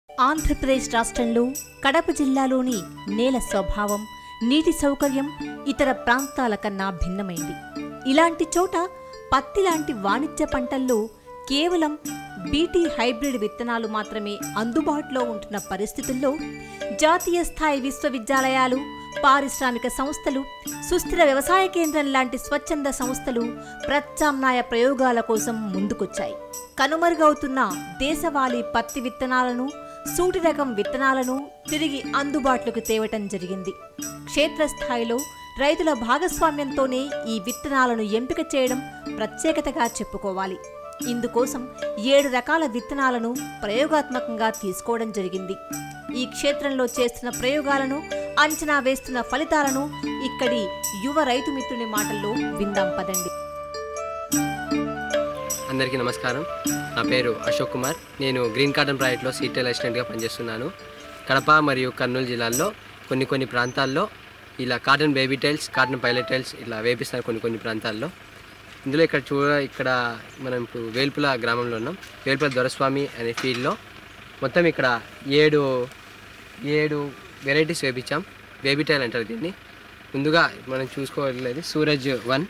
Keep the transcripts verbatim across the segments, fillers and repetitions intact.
ఆంధ్రప్రదేశ్ రాష్ట్రంలో కడప జిల్లాలోని నేల స్వభావం, నీటి సౌకర్యం ఇతర ప్రాంతాల కన్నా భిన్నమైంది. ఇలాంటి చోట పత్తి లాంటి వాణిజ్య పంటల్లో కేవలం బీటీ హైబ్రిడ్ విత్తనాలు మాత్రమే అందుబాటులో ఉంటున్న పరిస్థితుల్లో జాతీయ స్థాయి విశ్వవిద్యాలయాలు, పారిశ్రామిక సంస్థలు, సుస్థిర వ్యవసాయ కేంద్రం లాంటి స్వచ్ఛంద సంస్థలు ప్రత్యామ్నాయ ప్రయోగాల కోసం ముందుకొచ్చాయి. కనుమరుగవుతున్న దేశవాళీ పత్తి విత్తనాలను, సూటి రకం విత్తనాలను తిరిగి అందుబాటులోకి తేవటం జరిగింది. క్షేత్రస్థాయిలో రైతుల భాగస్వామ్యంతోనే ఈ విత్తనాలను ఎంపిక చేయడం ప్రత్యేకతగా చెప్పుకోవాలి. ఇందుకోసం ఏడు రకాల విత్తనాలను ప్రయోగాత్మకంగా తీసుకోవడం జరిగింది. ఈ క్షేత్రంలో చేస్తున్న ప్రయోగాలను, అంచనా వేస్తున్న ఫలితాలను ఇక్కడి యువ రైతు మిత్రుని మాటల్లో విందాం పదండి. అందరికీ నమస్కారం. నా పేరు అశోక్ కుమార్. నేను గ్రీన్ కాటన్ ప్రాజెక్ట్లో సీటెల్ అసిస్టెంట్గా పనిచేస్తున్నాను. కడప మరియు కర్నూలు జిల్లాల్లో కొన్ని కొన్ని ప్రాంతాల్లో ఇలా cotton baby tiles, cotton pilot tiles ఇలా వేపిస్తారు కొన్ని కొన్ని ప్రాంతాల్లో. ఇందులో ఇక్కడ చూడ ఇక్కడ మనం ఇప్పుడు వేల్పుల గ్రామంలో ఉన్నాం. వేల్పుల దొరస్వామి అనే ఫీల్డ్లో మొత్తం ఇక్కడ ఏడు ఏడు వెరైటీస్ వేపించాం. బేబీ టైల్ అంటారు దీన్ని. ముందుగా మనం చూసుకోవట్లేదు Suraj one,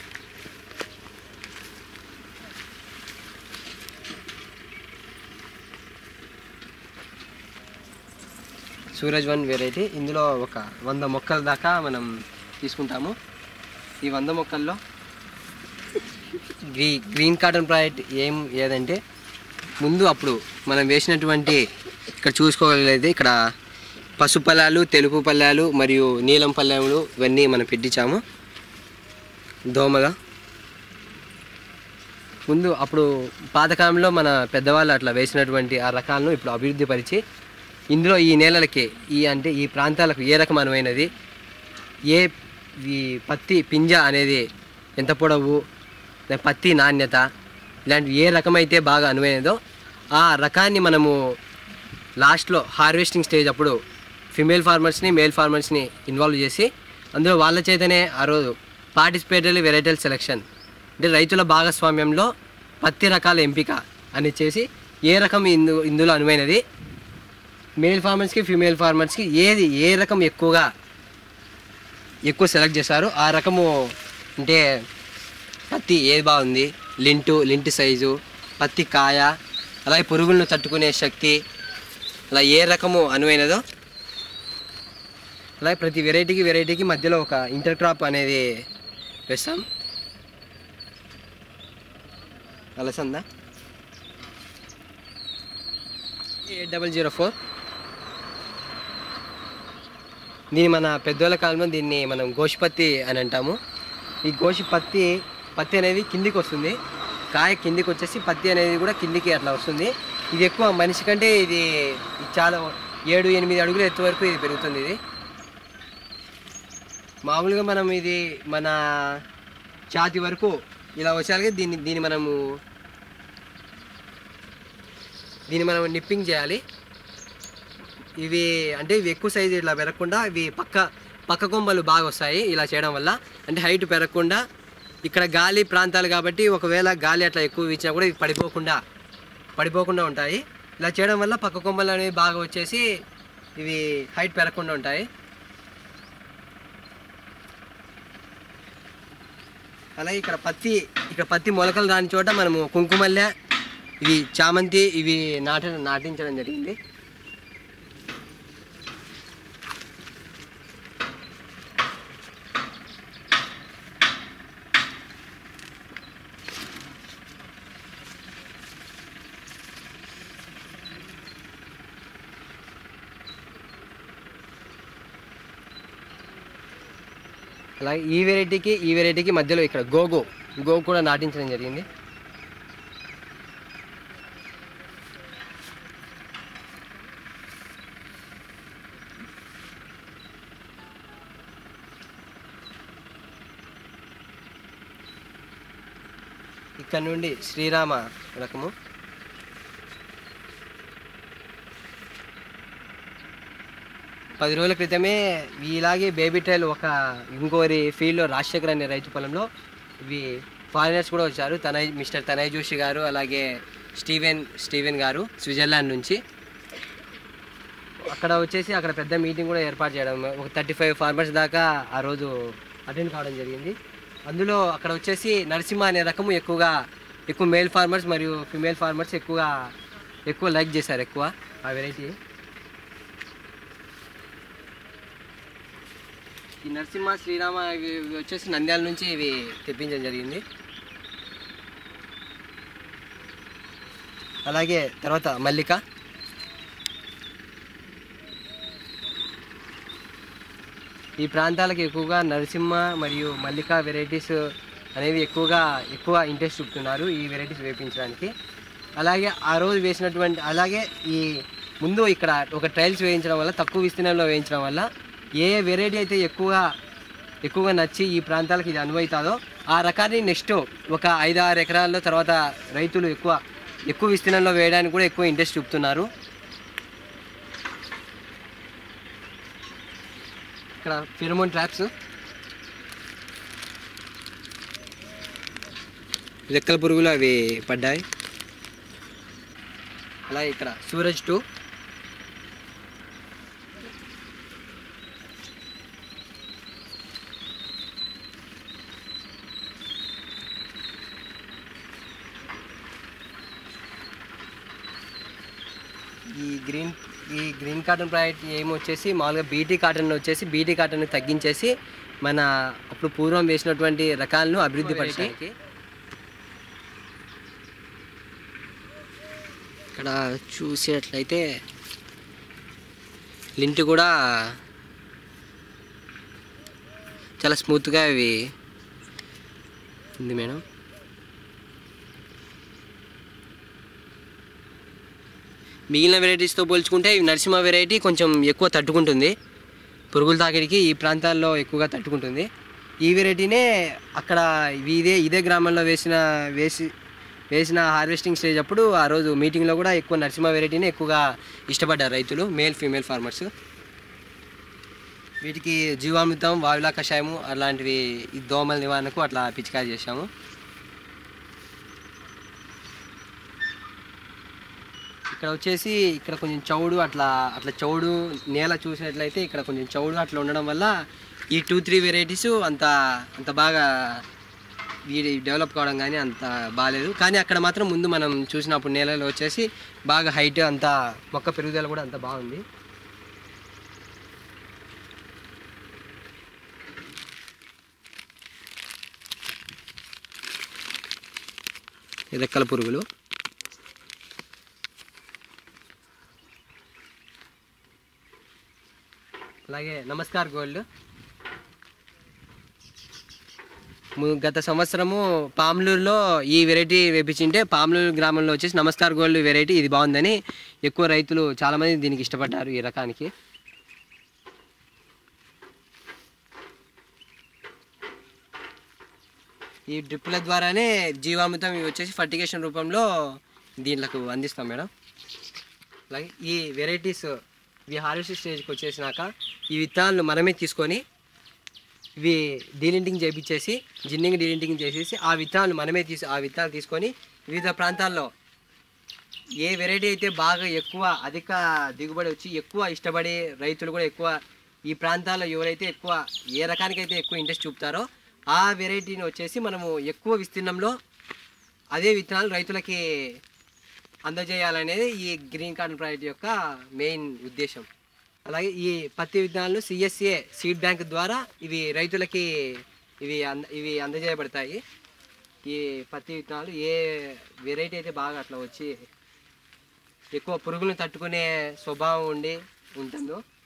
Suraj one variety. ఇందులో ఒక వంద మొక్కల దాకా మనం తీసుకుంటాము. ఈ వంద మొక్కల్లో గ్రీ గ్రీన్ కాటన్ ప్రాజెక్ట్ ఏం ఏదంటే ముందు అప్పుడు మనం వేసినటువంటి ఇక్కడ చూసుకోగలిగితే ఇక్కడ పసుపు పళ్ళాలు, తెలుపు పళ్ళాలు మరియు నీలం పళ్ళాలు ఇవన్నీ మనం పెట్టించాము దోమగా. ముందు అప్పుడు పాతకాలంలో మన పెద్దవాళ్ళు అట్లా వేసినటువంటి ఆ రకాలను ఇప్పుడు అభివృద్ధి పరిచి ఇందులో ఈ నేలలకి ఈ అంటే ఈ ప్రాంతాలకు ఏ రకం అనువైనది, ఏ ఈ పత్తి పింజ అనేది ఎంత పొడవు, పత్తి నాణ్యత ఇలాంటి ఏ రకమైతే బాగా అనువైనదో ఆ రకాన్ని మనము లాస్ట్లో హార్వెస్టింగ్ స్టేజ్ అప్పుడు ఫిమేల్ ఫార్మర్స్ని, మేల్ ఫార్మర్స్ని ఇన్వాల్వ్ చేసి అందులో వాళ్ళ చేతనే ఆ రోజు పార్టిసిపేటరీ వెరైటల్ సెలెక్షన్ అంటే రైతుల భాగస్వామ్యంలో పత్తి రకాల ఎంపిక అని చేసి ఏ రకం ఇందు ఇందులో అనువైనది, మేల్ ఫార్మర్స్కి ఫీమేల్ ఫార్మర్స్కి ఏది ఏ రకం ఎక్కువగా ఎక్కువ సెలెక్ట్ చేశారు ఆ రకము. అంటే పత్తి ఏది బాగుంది, లింటు లింటు సైజు, పత్తి కాయ, అలాగే పురుగులను తట్టుకునే శక్తి, అలా ఏ రకము అనువైనదో అలాగే ప్రతి వెరైటీకి వెరైటీకి మధ్యలో ఒక ఇంటర్ క్రాప్ అనేది వేస్తాం. అలసందా ఎయిట్ డబల్ జీరో ఫోర్. దీన్ని మన పెద్దోళ్ళ కాలంలో దీన్ని మనం గోషిపత్తి అని అంటాము. ఈ గోషి పత్తి పత్తి అనేది కిందికి వస్తుంది, కాయ కిందికి వచ్చేసి పత్తి అనేది కూడా కిందికి అట్లా వస్తుంది. ఇది ఎక్కువ మనిషి కంటే ఇది చాలా ఏడు ఎనిమిది అడుగులు ఎత్తు వరకు ఇది పెరుగుతుంది. ఇది మామూలుగా మనం ఇది మన ఛాతి వరకు ఇలా వచ్చేలాగే దీన్ని దీన్ని మనము దీన్ని మనం నిప్పింగ్ చేయాలి. ఇవి అంటే ఇవి ఎక్కువ సైజు ఇట్లా పెరగకుండా ఇవి పక్క పక్క కొమ్మలు బాగా వస్తాయి ఇలా చేయడం వల్ల. అంటే హైట్ పెరగకుండా ఇక్కడ గాలి ప్రాంతాలు కాబట్టి ఒకవేళ గాలి అట్లా ఎక్కువ ఇచ్చినా కూడా ఇవి పడిపోకుండా పడిపోకుండా ఉంటాయి. ఇలా చేయడం వల్ల పక్క కొమ్మలు అనేవి బాగా వచ్చేసి ఇవి హైట్ పెరగకుండా ఉంటాయి. అలాగే ఇక్కడ పత్తి ఇక్కడ పత్తి మొలకలు రాని చోట మనము కుంకుమల్లె, ఇవి చామంతి ఇవి నాట నాటించడం జరిగింది. అలాగే ఈ వెరైటీకి ఈ వెరైటీకి మధ్యలో ఇక్కడ గోగో గోగు కూడా నాటించడం జరిగింది. ఇక్కడ నుండి శ్రీరామ రకము, పది రోజుల క్రితమే ఇలాగే బేబీ టైల్ ఒక ఇంకోరి ఫీల్డ్లో రాజశేఖర్ అనే రైతు పొలంలో ఇవి ఫారినర్స్ కూడా వచ్చారు. తనయ్ మిస్టర్ తనయ్ జోషి గారు, అలాగే స్టీవెన్ స్టీవెన్ గారు స్విట్జర్లాండ్ నుంచి. అక్కడ వచ్చేసి అక్కడ పెద్ద మీటింగ్ కూడా ఏర్పాటు చేయడం, ఒక థర్టీ ఫైవ్ ఫార్మర్స్ దాకా ఆ రోజు అటెండ్ కావడం జరిగింది. అందులో అక్కడ వచ్చేసి నరసింహ అనే రకము ఎక్కువగా ఎక్కువ మేల్ ఫార్మర్స్ మరియు ఫిమేల్ ఫార్మర్స్ ఎక్కువగా ఎక్కువ లైక్ చేశారు ఎక్కువ ఆ వెరైటీ. ఈ నరసింహ శ్రీరామ ఇవి వచ్చేసి నంద్యాల నుంచి ఇవి తెప్పించడం జరిగింది. అలాగే తర్వాత మల్లిక, ఈ ప్రాంతాలకు ఎక్కువగా నరసింహ మరియు మల్లిక వెరైటీస్ అనేవి ఎక్కువగా ఎక్కువ ఇంట్రెస్ట్ చూపుతున్నారు ఈ వెరైటీస్ వేయించడానికి. అలాగే ఆ రోజు వేసినటువంటి అలాగే ఈ ముందు ఇక్కడ ఒక ట్రయల్స్ వేయించడం వల్ల, తక్కువ విస్తీర్ణంలో వేయించడం వల్ల ఏ వెరైటీ అయితే ఎక్కువగా ఎక్కువగా నచ్చి ఈ ప్రాంతాలకు ఇది అనువైతుందో ఆ రకాన్ని నెక్స్ట్ ఒక ఐదు ఆరు ఎకరాల్లో తర్వాత రైతులు ఎక్కువ ఎక్కువ విస్తీర్ణంలో వేయడానికి కూడా ఎక్కువ ఇంట్రెస్ట్ చూపుతున్నారు. ఇక్కడ ఫిరమోన్ ట్రాప్స్, రెక్కల పురుగులు అవి పడ్డాయి. అలాగే ఇక్కడ సూరజ్ టూ, ఈ గ్రీన్ ఈ గ్రీన్ కాటన్ ప్రాజెక్ట్ ఏమి వచ్చేసి మామూలుగా బీటీ కాటన్ వచ్చేసి బీటీ కాటన్ తగ్గించేసి మన అప్పుడు పూర్వం వేసినటువంటి రకాలను అభివృద్ధి పరిచడానికి. ఇక్కడ చూసేట్లయితే లింట్ కూడా చాలా స్మూత్గా అవి ఉంది మేడం. మిగిలిన వెరైటీస్తో పోల్చుకుంటే ఈ నరసింహ వెరైటీ కొంచెం ఎక్కువ తట్టుకుంటుంది, పురుగుల తాకిడికి ఈ ప్రాంతాల్లో ఎక్కువగా తట్టుకుంటుంది. ఈ వెరైటీనే అక్కడ ఇదే ఇదే గ్రామంలో వేసిన వేసి వేసిన హార్వెస్టింగ్ స్టేజ్ అప్పుడు ఆ రోజు మీటింగ్లో కూడా ఎక్కువ నరసింహ వెరైటీనే ఎక్కువగా ఇష్టపడ్డారు రైతులు, మేల్ ఫీమేల్ ఫార్మర్స్. వీటికి జీవామృతం, వాయులా కషాయము అలాంటివి ఈ దోమల నివారణకు అట్లా పిచికారి చేశాము. ఇక్కడ వచ్చేసి ఇక్కడ కొంచెం చౌడు అట్లా అట్లా చౌడు నేల చూసినట్లయితే ఇక్కడ కొంచెం చౌడు అట్లా ఉండడం వల్ల ఈ టూ త్రీ వెరైటీస్ అంత అంత బాగా వీడి డెవలప్ కావడం కానీ అంత బాగాలేదు. కానీ అక్కడ మాత్రం ముందు మనం చూసినప్పుడు నేలలో వచ్చేసి బాగా హైట్ అంతా మొక్క పెరుగుదల కూడా అంత బాగుంది. రెక్కల పురుగులు, అలాగే నమస్కార్ గోల్డ్. గత సంవత్సరము పాములూరులో ఈ వెరైటీ వేపించింటే పాములూరు గ్రామంలో వచ్చేసి నమస్కార్ గోల్డ్ వెరైటీ ఇది బాగుందని ఎక్కువ రైతులు చాలామంది దీనికి ఇష్టపడ్డారు ఈ రకానికి. ఈ డ్రిప్పుల ద్వారానే జీవామృతం ఇవి వచ్చేసి ఫర్టిగేషన్ రూపంలో దీంట్లకు అందిస్తాం మేడం. అలాగే ఈ వెరైటీస్ ఇవి హార్వెస్ట్ స్టేజ్కి వచ్చేసినాక ఈ విత్తనాలను మనమే తీసుకొని ఇవి డీలింటింగ్ చేయించేసి జిన్నింగ్ డీలింటింగ్ చేసేసి ఆ విత్తనాలు మనమే తీసి ఆ విత్తనాలు తీసుకొని వివిధ ప్రాంతాల్లో ఏ వెరైటీ అయితే బాగా ఎక్కువ అధిక దిగుబడి వచ్చి ఎక్కువ ఇష్టపడే రైతులు కూడా ఎక్కువ ఈ ప్రాంతాల్లో ఎవరైతే ఎక్కువ ఏ రకానికైతే ఎక్కువ ఇంట్రెస్ట్ చూపుతారో ఆ వెరైటీని వచ్చేసి మనము ఎక్కువ విస్తీర్ణంలో అదే విత్తనాలు రైతులకి అందజేయాలనేది ఈ గ్రీన్ కార్న్ ప్రాజెక్ట్ యొక్క మెయిన్ ఉద్దేశం. అలాగే ఈ పత్తి విత్తనాలను సిఎస్ఏ సీడ్ బ్యాంక్ ద్వారా ఇవి రైతులకి ఇవి అంద ఇవి అందజేయబడతాయి. ఈ పత్తి విత్తనాలు ఏ వెరైటీ అయితే బాగా అట్లా వచ్చి ఎక్కువ పురుగులను తట్టుకునే స్వభావం ఉండి ఉంటుందో